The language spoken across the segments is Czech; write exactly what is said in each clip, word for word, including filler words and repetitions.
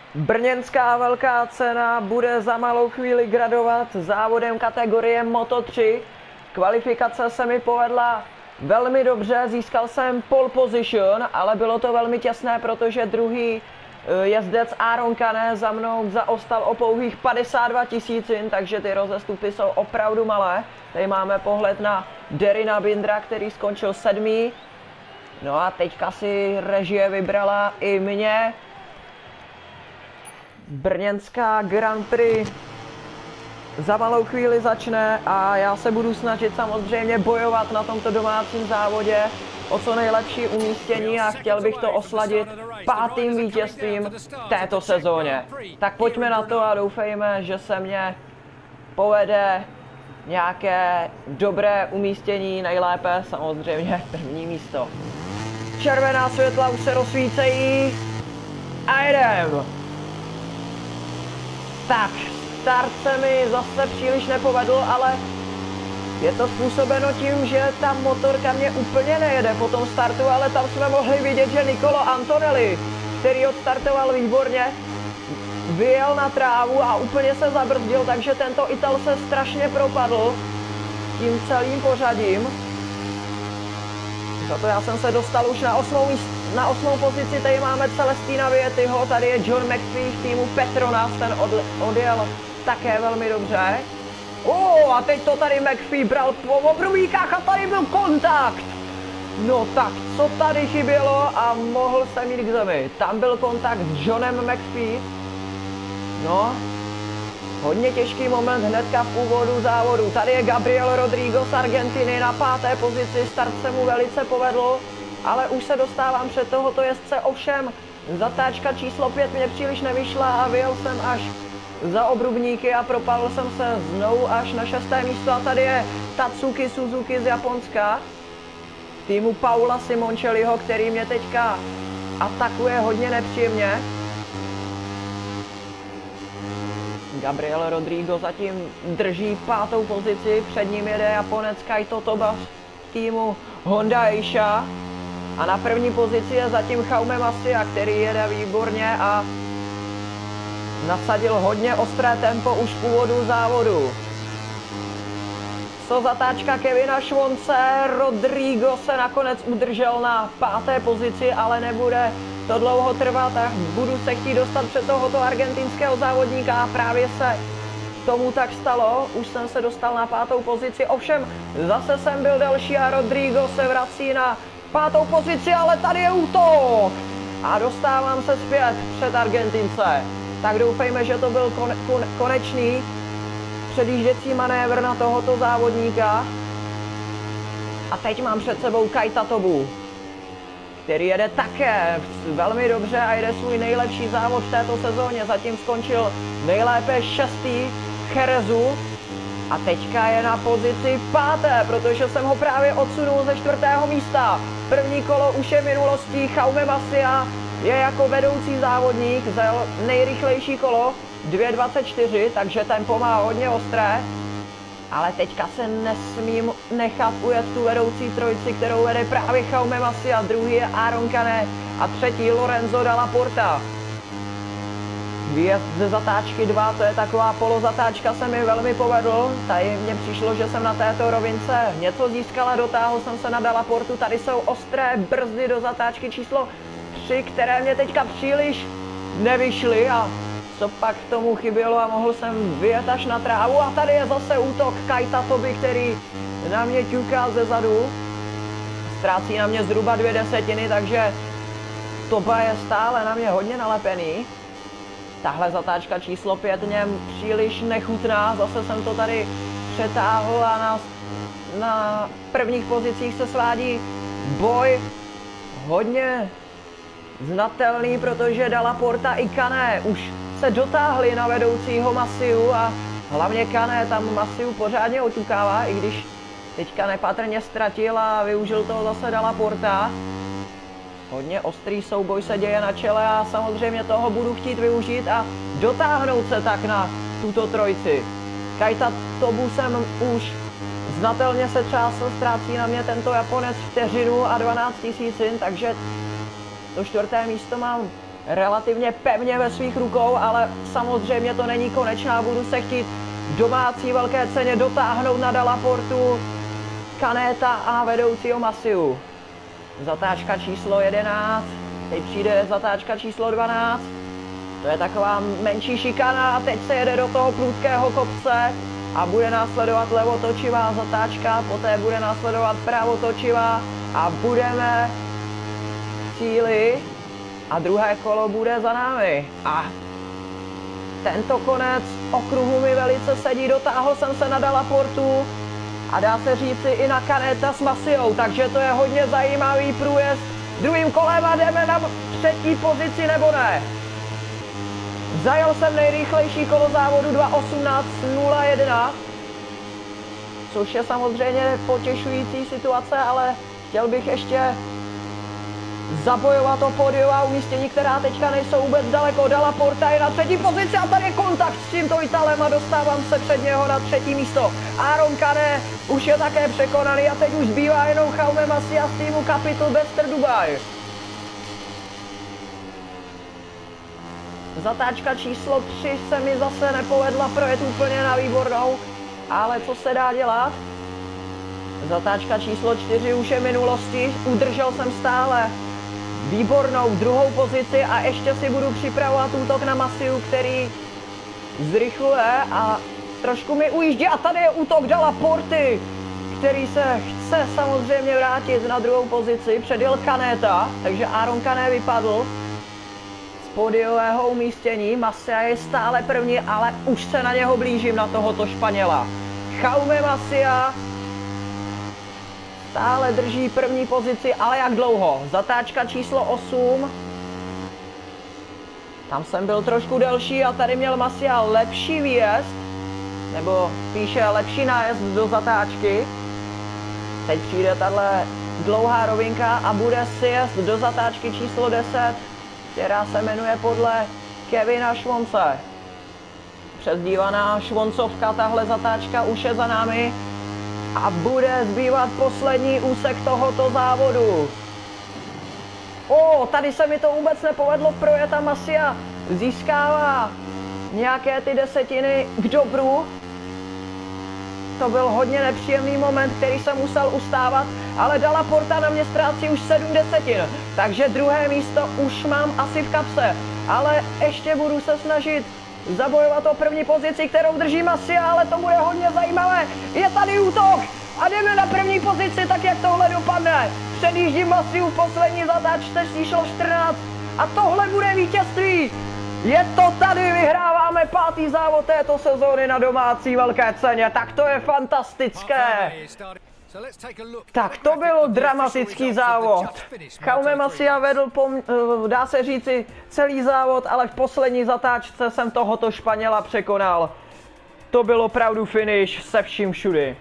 Brněnská velká cena bude za malou chvíli gradovat závodem kategorie Moto tři. Kvalifikace se mi povedla velmi dobře, získal jsem pole position, ale bylo to velmi těsné, protože druhý jezdec Aaron Canet za mnou zaostal o pouhých padesát dva tisícin, takže ty rozestupy jsou opravdu malé. Tady máme pohled na Derina Bindra, který skončil sedmý. No a teďka si režie vybrala i mě. Brněnská Grand Prix za malou chvíli začne a já se budu snažit samozřejmě bojovat na tomto domácím závodě o co nejlepší umístění a chtěl bych to osladit pátým vítězstvím této sezóně. Tak pojďme na to a doufejme, že se mě povede nějaké dobré umístění, nejlépe samozřejmě první místo. Červená světla už se rozsvícejí a jedem. Tak, start se mi zase příliš nepovedl, ale je to způsobeno tím, že ta motorka mě úplně nejede po tom startu, ale tam jsme mohli vidět, že Nicolo Antonelli, který odstartoval výborně, vyjel na trávu a úplně se zabrzdil, takže tento Ital se strašně propadl tím celým pořadím. Za to já jsem se dostal už na osmou, na osmou pozici, tady máme Celestina Vietyho, tady je John McPhee v týmu Petronas, ten od, odjel také velmi dobře. O, a teď to tady McPhee bral po obrubíkách a tady byl kontakt. No tak, co tady chybělo a mohl jsem jít k zemi. Tam byl kontakt s Johnem McPhee. No, hodně těžký moment hnedka v úvodu závodu. Tady je Gabriel Rodrigo z Argentiny na páté pozici, start se mu velice povedl, ale už se dostávám před tohoto jezdce, ovšem zatáčka číslo pět mě příliš nevyšla a vyjel jsem až za obrubníky a propadl jsem se znovu až na šesté místo a tady je Tatsuki Suzuki z Japonska, týmu Paula Simoncelliho, který mě teďka atakuje hodně nepříjemně. Gabriel Rodrigo zatím drží pátou pozici, před ním jede Japonec Kaito Toba z týmu Honda Asia a na první pozici je zatím Jaume Masia, který jede výborně a nasadil hodně ostré tempo už v úvodu závodu. Co zatáčka Kevina Schwantze, Rodrigo se nakonec udržel na páté pozici, ale nebude to dlouho trvat a budu se chtít dostat před tohoto argentinského závodníka a právě se tomu tak stalo. Už jsem se dostal na pátou pozici, ovšem zase jsem byl delší a Rodrigo se vrací na pátou pozici, ale tady je útok a dostávám se zpět před Argentince. Tak doufejme, že to byl kone, kone, konečný předjížděcí manévr na tohoto závodníka. A teď mám před sebou Kaita Tobu, který jede také velmi dobře a jede svůj nejlepší závod v této sezóně. Zatím skončil nejlépe šestý Cherezu a teďka je na pozici páté, protože jsem ho právě odsunul ze čtvrtého místa. První kolo už je minulostí, Jaume Masia je jako vedoucí závodník, zajel nejrychlejší kolo dvě dvacet čtyři, takže tempo má hodně ostré. Ale teďka se nesmím nechat ujet tu vedoucí trojici, kterou vede právě Jaume Masia, druhý je Aaron Canet a třetí Lorenzo Dalla Porta. Výjezd ze zatáčky dva, to je taková polozatáčka, se mi velmi povedl. Tady mně přišlo, že jsem na této rovince něco získala, dotáhl jsem se na Dalla Portu. Tady jsou ostré brzdy do zatáčky číslo tři, které mě teďka příliš nevyšly a co pak tomu chybělo a mohl jsem vyjet až na trávu. A tady je zase útok Kaita Toby, který na mě ťuká ze zadu. Ztrácí na mě zhruba dvě desetiny, takže Toba je stále na mě hodně nalepený. Tahle zatáčka číslo pět mě příliš nechutná, zase jsem to tady přetáhl a na, na prvních pozicích se svádí boj hodně znatelný, protože Dalla Porta i Canet už se dotáhli na vedoucího Masiu a hlavně Canet tam Masiu pořádně oťukává, i když teďka nepatrně ztratil a využil toho zase Dalla Porta. Hodně ostrý souboj se děje na čele a samozřejmě toho budu chtít využít a dotáhnout se tak na tuto trojici. Kaita Tobu jsem už znatelně se třásl, ztrácí na mě tento Japonec vteřinu a dvanáct tisícin, takže to čtvrté místo mám relativně pevně ve svých rukou, ale samozřejmě to není konečná. Budu se chtít domácí velké ceně dotáhnout na Della Portu, Caneta a vedoucího Massiu. Zatáčka číslo jedenáct, teď přijde zatáčka číslo dvanáct. To je taková menší šikana a teď se jede do toho prudkého kopce a bude následovat levotočivá zatáčka, poté bude následovat pravotočivá a budeme v cíli a druhé kolo bude za námi. A tento konec okruhu mi velice sedí, dotáhl jsem se na Della Portu a dá se říci i na Caneta s Massiou, takže to je hodně zajímavý průjezd druhým kolem a jdeme na třetí pozici nebo ne. Zajel jsem nejrychlejší kolo závodu dva osmnáct nula jedna, což je samozřejmě potěšující situace, ale chtěl bych ještě zabojovat o pódium a umístění, která teďka nejsou vůbec daleko. Della Porta je na třetí pozici a tady je kontakt s tímto Italem a dostávám se před něho na třetí místo. Aron Canet už je také překonaný a teď už zbývá jenom Jaume Masia z týmu Capital Bester Dubai. Zatáčka číslo tři se mi zase nepovedla projet úplně na výbornou, ale co se dá dělat? Zatáčka číslo čtyři už je minulosti, udržel jsem stále výbornou druhou pozici a ještě si budu připravovat útok na Massiu, který zrychluje a trošku mi ujíždí a tady je útok Della Porty, který se chce samozřejmě vrátit na druhou pozici, předjel Caneta, takže Aron Canet vypadl z pódiového umístění, Massia je stále první, ale už se na něho blížím, na tohoto Španěla. Jaume Masia stále drží první pozici, ale jak dlouho? Zatáčka číslo osm. Tam jsem byl trošku delší a tady měl Masia lepší výjezd, nebo píše lepší nájezd do zatáčky. Teď přijde tahle dlouhá rovinka a bude sjezd do zatáčky číslo deset, která se jmenuje podle Kevina Schwantze. Přezdívaná Švoncovka, tahle zatáčka už je za námi. A bude zbývat poslední úsek tohoto závodu. O, tady se mi to vůbec nepovedlo projet a Massia získává nějaké ty desetiny k dobru. To byl hodně nepříjemný moment, který jsem musel ustávat, ale Della Porta na mě ztrácí už sedm desetin. Takže druhé místo už mám asi v kapse, ale ještě budu se snažit zabojovat o první pozici, kterou drží Massia, ale to bude hodně zajímavé. Je tady útok a jdeme na první pozici, tak jak tohle dopadne. Předjíždím Massiu v poslední zatáčce číslo čtrnáct a tohle bude vítězství. Je to tady, vyhráváme pátý závod této sezóny na domácí velké ceně, tak to je fantastické. Tak to byl dramatický závod. Jaume Masia vedl, po, dá se říci, celý závod, ale v poslední zatáčce jsem tohoto Španěla překonal. To byl opravdu finish se vším všudy.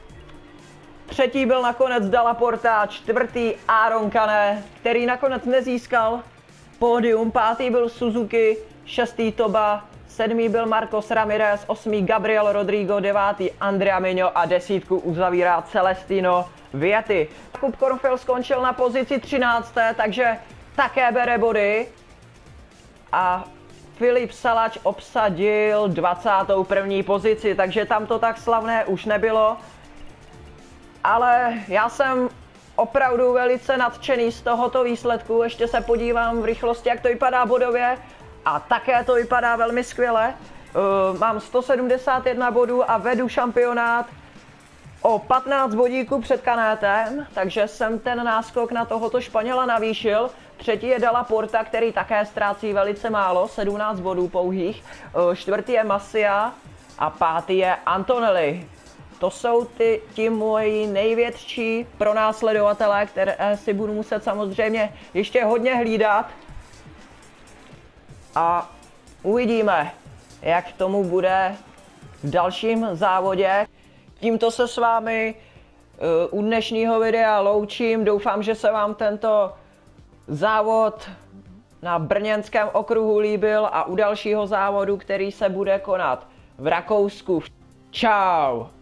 Třetí byl nakonec Della Porta, čtvrtý Aron Canet, který nakonec nezískal pódium, pátý byl Suzuki, šestý Toba, sedmý byl Marcos Ramirez, osmý Gabriel Rodrigo, devátý Andrea Migno a desítku uzavírá Celestino Vietti. Jakub Kornfeld skončil na pozici třinácté, takže také bere body. A Filip Salač obsadil dvacátou první pozici, takže tam to tak slavné už nebylo. Ale já jsem opravdu velice nadšený z tohoto výsledku. Ještě se podívám v rychlosti, jak to vypadá bodově. A také to vypadá velmi skvěle. Uh, mám sto sedmdesát jedna bodů a vedu šampionát o patnáct bodíků před Canetem, takže jsem ten náskok na tohoto Španěla navýšil. Třetí je Della Porta, který také ztrácí velice málo, sedmnáct bodů pouhých. Uh, čtvrtý je Massia a pátý je Antonelli. To jsou ty, ti moji největší pronásledovatelé, které si budu muset samozřejmě ještě hodně hlídat. A uvidíme, jak tomu bude v dalším závodě. Tímto se s vámi uh, u dnešního videa loučím. Doufám, že se vám tento závod na brněnském okruhu líbil a u dalšího závodu, který se bude konat v Rakousku. Čau!